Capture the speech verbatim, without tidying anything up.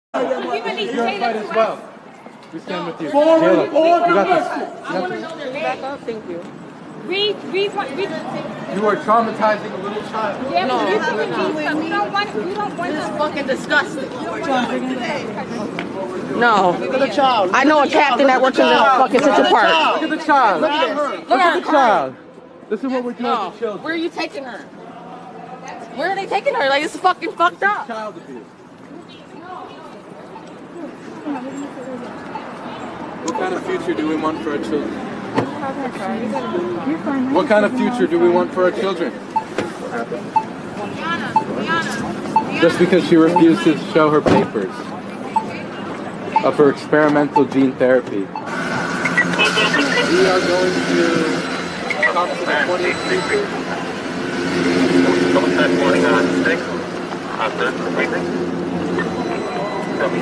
You're a fight as well. We stand with you. Forward Taylor, or you got domestic? this. You got this. Back up, thank you. We, we, want- we, You are traumatizing a little child. yeah, No, but you we're can not. do something. We don't want, we don't want This is to. fucking disgusting. Look No. at the child. I know a captain that works in the fucking Central Park. Look at the child. Look at this. Look at the child. This is what we're doing No. to children. Where are you taking her? Where are they taking her? Like, it's fucking fucked up. Child abuse. What kind of future do we want for our children? What kind of future do we want for our children? Just because she refused to show her papers of her experimental gene therapy. We are going to come to the twentieth future.